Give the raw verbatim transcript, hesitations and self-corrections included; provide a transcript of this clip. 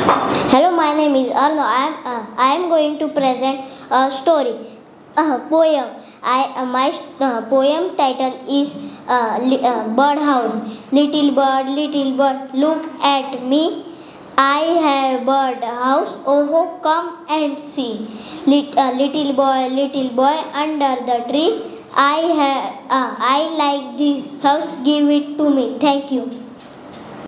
Hello, my name is Arno. I am uh, I am going to present a story, a poem. I uh, my uh, poem title is uh, li- uh, Bird House. Little bird, little bird, look at me. I have bird house. Oh, come and see. Lit, uh, little boy, little boy, under the tree. I have uh, I like this house. Give it to me. Thank you.